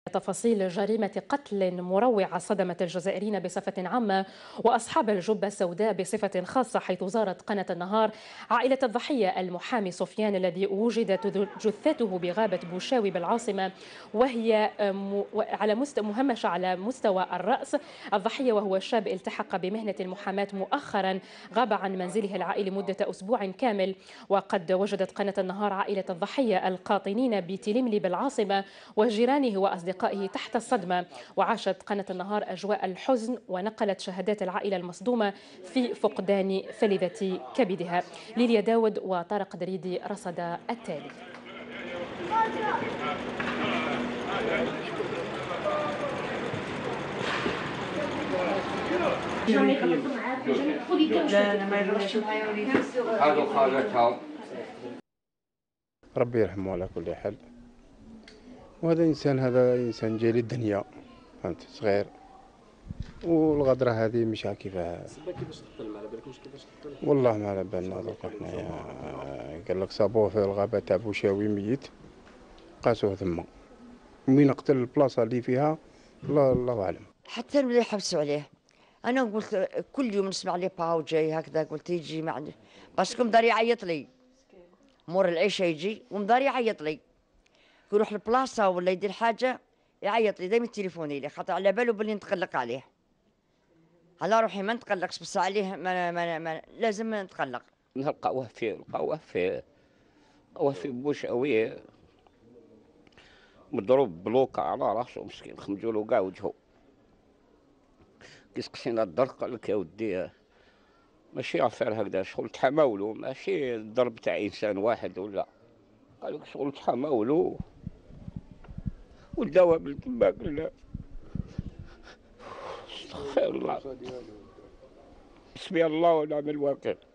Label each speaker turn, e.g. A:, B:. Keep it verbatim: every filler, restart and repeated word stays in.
A: تفاصيل جريمة قتل مروعة صدمت الجزائريين بصفة عامة وأصحاب الجبة السوداء بصفة خاصة، حيث زارت قناة النهار عائلة الضحية المحامي سفيان الذي وجدت جثته بغابة بوشاوي بالعاصمة، وهي على مستوى مهمشة على مستوى الرأس. الضحية وهو شاب التحق بمهنة المحاماة مؤخرا غاب عن منزله العائلي مدة أسبوع كامل. وقد وجدت قناة النهار عائلة الضحية القاطنين بتلملي بالعاصمة وجيرانه وأصدقائه تحت الصدمة، وعاشت قناة النهار أجواء الحزن ونقلت شهادات العائلة المصدومة في فقدان فلذة كبدها. ليليا داود وطارق دريدي رصد التالي.
B: ربي يرحمه على كل حال. وهذا إنسان هذا إنسان جاي للدنيا، فهمت، صغير، والغدرة هذه مش كيفاها.
C: كيفاش تقتل؟ ما على بالكمش كيفاش تقتل؟
B: والله ما على بالنا دوك حنايا. قال لك صابوه في الغابة تاع بوشاوي ميت، قاسوه ثما، ومين قتل البلاصة اللي فيها الله الله أعلم.
D: حتى اللي يحبسوا عليه. أنا قلت كل يوم نسمع لي باو جاي هكذا، قلت يجي معنا باسكو مدار يعيط لي مور العيشة، يجي ومدار يعيط لي يروح لبلاصة ولا يدير حاجة يعيط لي دايما تليفوني لي، خاطر على باله بلي نتقلق عليه. على روحي ما نتقلقش، بس عليه ما, ما, ما لازم نتقلق.
E: نلقاوه في نلقاوه في هو في بوشاوي مضروب بلوكا على راسه مسكين، خمجوا له كاع وجهه. كي سقسينا الدار قال لك يا ودي ماشي عفير هكذا، شغل تحماولو، ماشي الضرب تاع انسان واحد ولا، قال لك شغل تحماولو والدواء بالتباك. لا استغفر الله، حسبي الله ونعم الوكيل.